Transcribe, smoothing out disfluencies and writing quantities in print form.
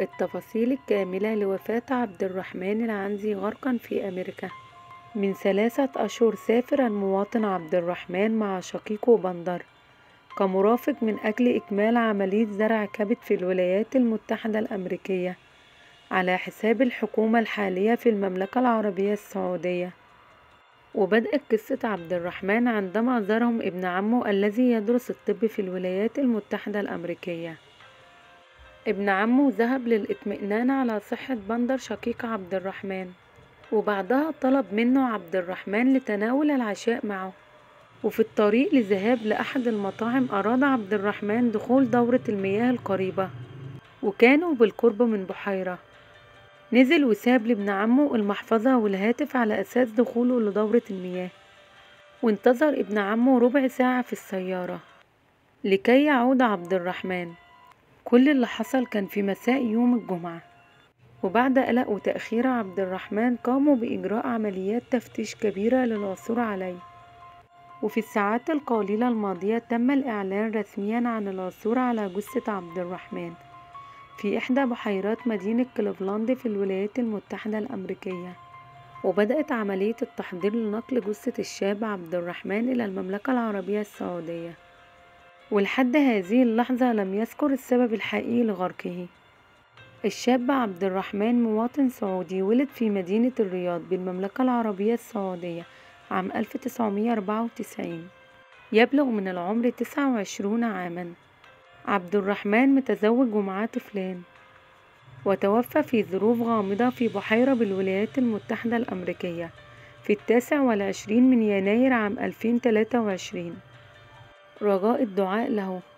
التفاصيل الكاملة لوفاة عبد الرحمن العنزي غرقا في أمريكا. من 3 أشهر سافر المواطن عبد الرحمن مع شقيقه بندر كمرافق من أجل إكمال عملية زرع كبد في الولايات المتحدة الأمريكية على حساب الحكومة الحالية في المملكة العربية السعودية. وبدأت قصة عبد الرحمن عندما زارهم ابن عمه الذي يدرس الطب في الولايات المتحدة الأمريكية. ابن عمه ذهب للإطمئنان على صحة بندر شقيق عبد الرحمن، وبعدها طلب منه عبد الرحمن لتناول العشاء معه. وفي الطريق للذهاب لأحد المطاعم أراد عبد الرحمن دخول دورة المياه القريبة، وكانوا بالقرب من بحيرة. نزل وساب لابن عمه المحفظة والهاتف على أساس دخوله لدورة المياه، وانتظر ابن عمه ربع ساعة في السيارة لكي يعود عبد الرحمن. كل اللي حصل كان في مساء يوم الجمعة، وبعد قلق وتأخير عبد الرحمن قاموا بإجراء عمليات تفتيش كبيرة للعثور عليه. وفي الساعات القليلة الماضية تم الإعلان رسميا عن العثور على جثة عبد الرحمن في إحدى بحيرات مدينة كليفلاند في الولايات المتحدة الأمريكية. وبدأت عملية التحضير لنقل جثة الشاب عبد الرحمن إلى المملكة العربية السعودية، ولحد هذه اللحظة لم يذكر السبب الحقيقي لغرقه. الشاب عبد الرحمن مواطن سعودي ولد في مدينة الرياض بالمملكة العربية السعودية عام 1994، يبلغ من العمر 29 عاما. عبد الرحمن متزوج ومعاه طفلان، وتوفى في ظروف غامضة في بحيرة بالولايات المتحدة الأمريكية في 29 من يناير عام 2023. رجاء الدعاء له.